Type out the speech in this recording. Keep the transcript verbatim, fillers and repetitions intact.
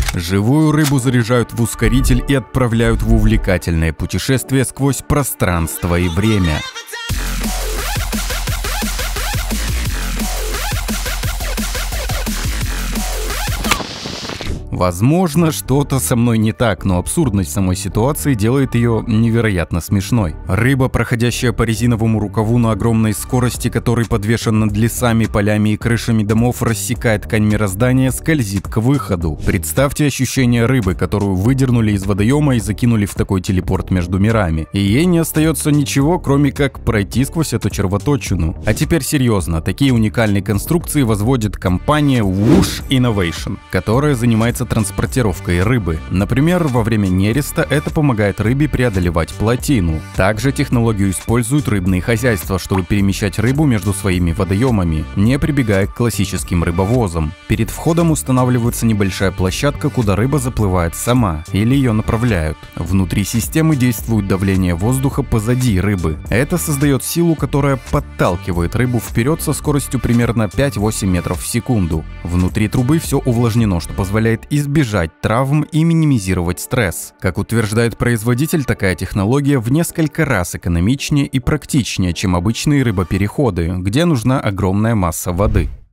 Живую рыбу заряжают в ускоритель и отправляют в увлекательное путешествие сквозь пространство и время. Возможно, что-то со мной не так, но абсурдность самой ситуации делает ее невероятно смешной. Рыба, проходящая по резиновому рукаву на огромной скорости, который подвешен над лесами, полями и крышами домов, рассекает ткань мироздания, скользит к выходу. Представьте ощущение рыбы, которую выдернули из водоема и закинули в такой телепорт между мирами. И ей не остается ничего, кроме как пройти сквозь эту червоточину. А теперь серьезно, такие уникальные конструкции возводит компания Woosh Innovation, которая занимается транспортировкой рыбы. Например, во время нереста это помогает рыбе преодолевать плотину. Также технологию используют рыбные хозяйства, чтобы перемещать рыбу между своими водоемами, не прибегая к классическим рыбовозам. Перед входом устанавливается небольшая площадка, куда рыба заплывает сама, или ее направляют. Внутри системы действует давление воздуха позади рыбы. Это создает силу, которая подталкивает рыбу вперед со скоростью примерно пять-восемь метров в секунду. Внутри трубы все увлажнено, что позволяет избежать травм и минимизировать стресс. Как утверждает производитель, такая технология в несколько раз экономичнее и практичнее, чем обычные рыбопереходы, где нужна огромная масса воды.